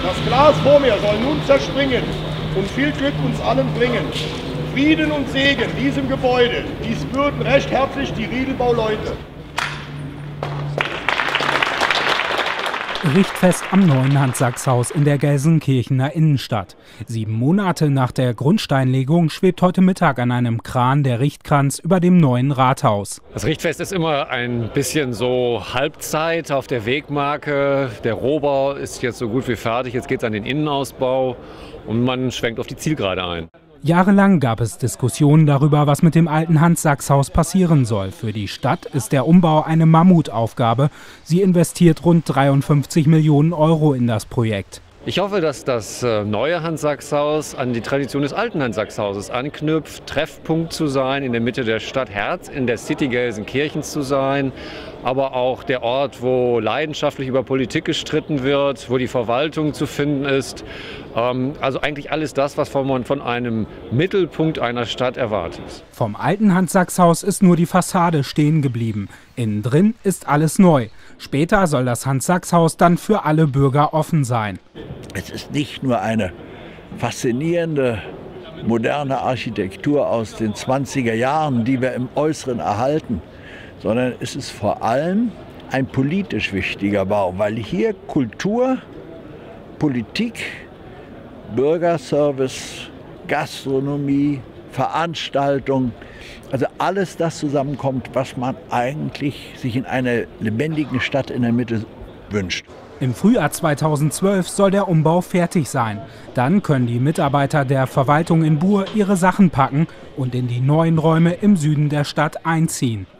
Das Glas vor mir soll nun zerspringen und viel Glück uns allen bringen. Frieden und Segen diesem Gebäude, dies würden recht herzlich die Riedelbauleute. Richtfest am neuen Hans-Sachs-Haus in der Gelsenkirchener Innenstadt. 7 Monate nach der Grundsteinlegung schwebt heute Mittag an einem Kran der Richtkranz über dem neuen Rathaus. Das Richtfest ist immer ein bisschen so Halbzeit auf der Wegmarke. Der Rohbau ist jetzt so gut wie fertig, jetzt geht es an den Innenausbau und man schwenkt auf die Zielgerade ein. Jahrelang gab es Diskussionen darüber, was mit dem alten Hans-Sachs-Haus passieren soll. Für die Stadt ist der Umbau eine Mammutaufgabe. Sie investiert rund 53 Millionen Euro in das Projekt. Ich hoffe, dass das neue Hans-Sachs-Haus an die Tradition des alten Hans-Sachs-Hauses anknüpft, Treffpunkt zu sein, in der Mitte der Stadt, Herz in der City Gelsenkirchens zu sein, aber auch der Ort, wo leidenschaftlich über Politik gestritten wird, wo die Verwaltung zu finden ist. Also eigentlich alles das, was man von einem Mittelpunkt einer Stadt erwartet. Vom alten Hans-Sachs-Haus ist nur die Fassade stehen geblieben. Innen drin ist alles neu. Später soll das Hans-Sachs-Haus dann für alle Bürger offen sein. Es ist nicht nur eine faszinierende, moderne Architektur aus den 20er Jahren, die wir im Äußeren erhalten, sondern es ist vor allem ein politisch wichtiger Bau, weil hier Kultur, Politik, Bürgerservice, Gastronomie, Veranstaltung, also alles das zusammenkommt, was man eigentlich sich in einer lebendigen Stadt in der Mitte wünscht. Im Frühjahr 2012 soll der Umbau fertig sein. Dann können die Mitarbeiter der Verwaltung in Buhr ihre Sachen packen und in die neuen Räume im Süden der Stadt einziehen.